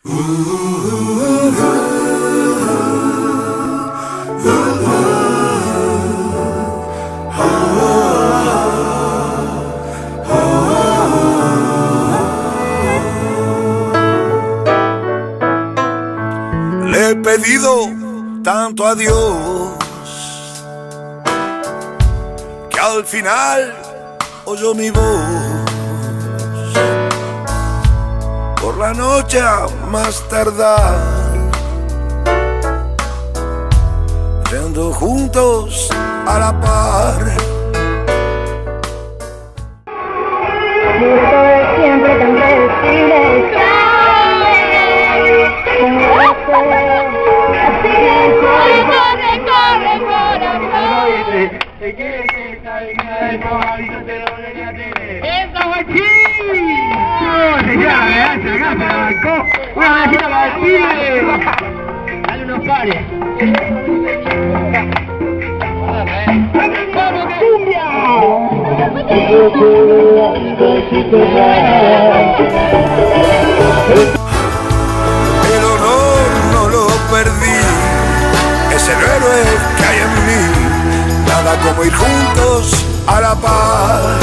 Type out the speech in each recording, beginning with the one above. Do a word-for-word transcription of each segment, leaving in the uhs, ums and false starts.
Le he pedido tanto a Dios que al final oyó mi voz. Por la noche a más tardar, yendo juntos a la par. Siempre tan predecible, corre, corre, corre, ¿Te quieres que salga el pajarito te lo doble la tele? ¡Eso, guachín! ¡No, señora, me hace acá, se la bancó! ¡Una medallita para el pibe! ¡Dale unos pares! ¡Vamos, cumbia! El honor no lo perdí, es el héroe que hay en mí. Nada como ir juntos a la paz.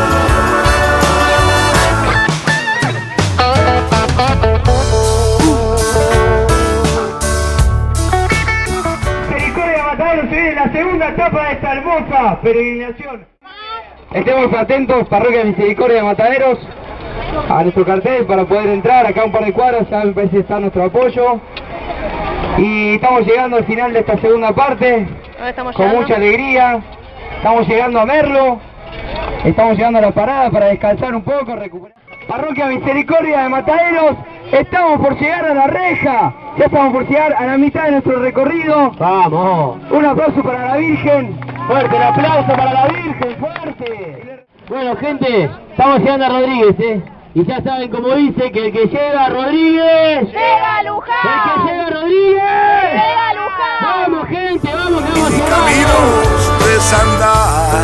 Misericordia Mataderos se viene la segunda etapa de esta hermosa peregrinación. Estemos atentos, Parroquia Misericordia de Mataderos, a nuestro cartel para poder entrar. Acá un par de cuadras, ya me parece que está nuestro apoyo. Y estamos llegando al final de esta segunda parte, con llegando? mucha alegría. Estamos llegando a Merlo, estamos llegando a la parada para descansar un poco, recuperar. Parroquia Misericordia de Mataderos, estamos por llegar a la reja, ya estamos por llegar a la mitad de nuestro recorrido. ¡Vamos! Un aplauso para la Virgen, fuerte el aplauso para la Virgen, fuerte. Bueno, gente, estamos llegando a Rodríguez, ¿eh? Y ya saben cómo dice que el que llega a Rodríguez... ¡llega a Luján! ¡El que llega a Rodríguez! ¡llega a Luján! ¡Vamos, gente, vamos, que vamos a llegar! Caminos desandar,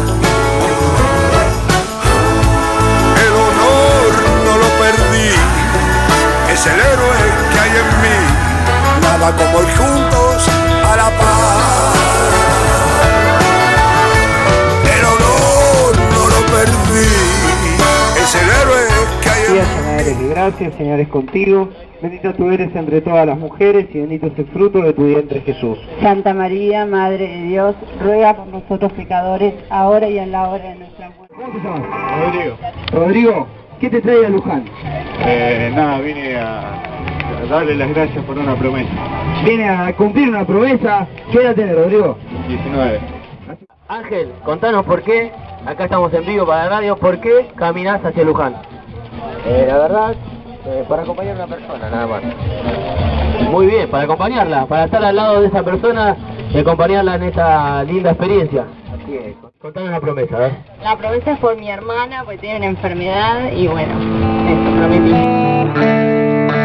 el honor no lo perdí, es el héroe que hay en mí. Nada como ir juntos a la paz. El honor no lo perdí, es el héroe que hay en mí. Señores, y gracias, Señor, es contigo. Bendita tú eres entre todas las mujeres y bendito es el fruto de tu vientre, Jesús. Santa María, Madre de Dios, ruega por nosotros pecadores, ahora y en la hora de nuestra muerte. ¿Cómo te llamas? Rodrigo, Rodrigo, ¿qué te trae a Luján? eh, nada, vine a darle las gracias por una promesa. Viene a cumplir una promesa. ¿Qué edad tenés, Rodrigo? diecinueve. Ángel, contanos por qué, acá estamos en vivo para la radio, ¿por qué caminás hacia Luján? Eh, la verdad, eh, para acompañar a una persona, nada más. Muy bien, para acompañarla, para estar al lado de esa persona y acompañarla en esta linda experiencia. Así es. Contanos la promesa, a ver. La promesa es por mi hermana, porque tiene una enfermedad y bueno, eso prometí.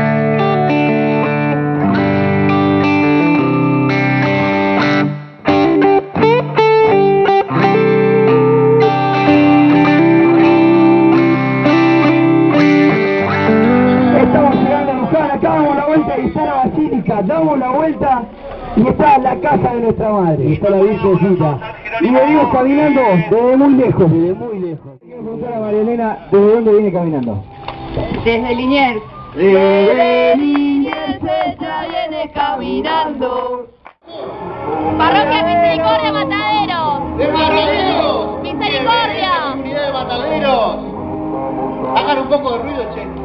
Damos la vuelta y está la casa de nuestra madre, y está la Virgencita. Y venimos caminando desde muy lejos, desde muy lejos. Quiero preguntar a María Elena, ¿desde dónde viene caminando? Desde Liniers. Desde Liniers ella viene caminando. Parroquia Misericordia Mataderos. ¡De Mataderos! Misericordia. ¡Unidad de Mataderos! Hagan un poco de ruido, che.